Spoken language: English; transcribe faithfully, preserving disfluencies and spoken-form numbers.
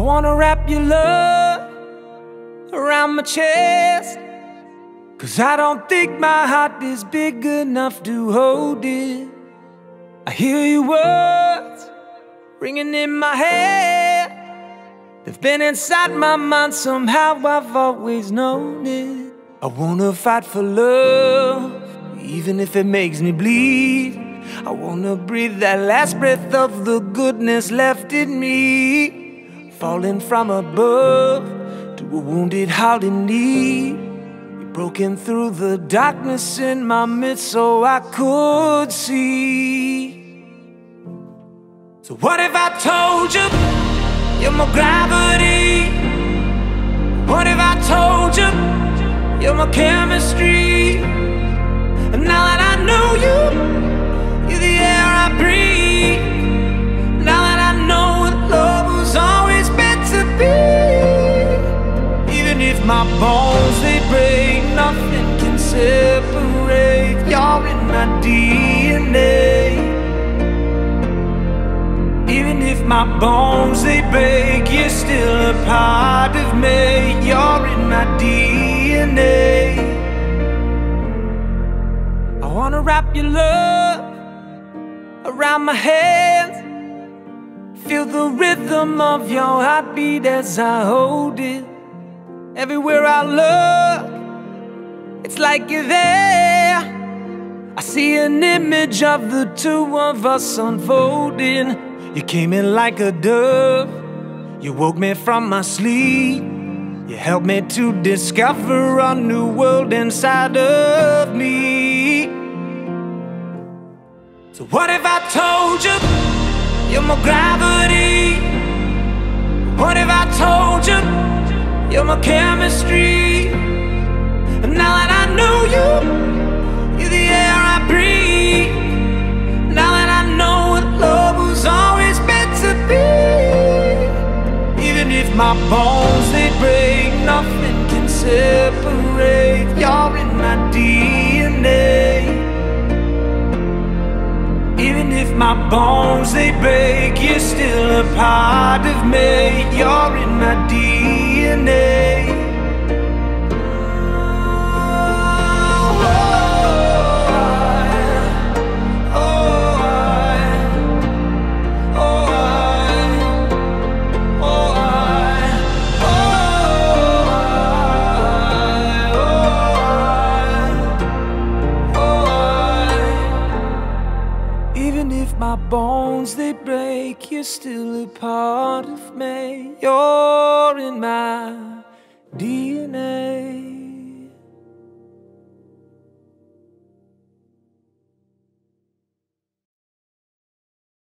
wanna wrap your love around my chest, 'cause I don't think my heart is big enough to hold it. I hear your words ringing in my head. They've been inside my mind somehow, I've always known it. I wanna fight for love, even if it makes me bleed. I wanna breathe that last breath of the goodness left in me, falling from above to a wounded heart in need. You're broken through the darkness in my midst so I could see. So what if I told you you're my gravity? What if I told you you're my chemistry? And now that I know you, you're the air I breathe. Now that I know what love was always meant to be. Even if my bones they break, nothing can separate. You're in my D N A. Even if my bones they break, you're still a part of me. You're in my D N A. I wanna wrap your love around my hands, feel the rhythm of your heartbeat as I hold it. Everywhere I look, it's like you're there. I see an image of the two of us unfolding. You came in like a dove, you woke me from my sleep. You helped me to discover a new world inside of me. So what if I told you you're my gravity? What if I told you you're my chemistry? And now that I know you, you're the air I breathe. Now that I know what love was always meant to be. Even if my bones they break, nothing can separate. You're in my D N A. Even if my bones they break, you're still a part of me. You're in my D N A. Even if my bones they break, you're still a part of me. You're in my D N A.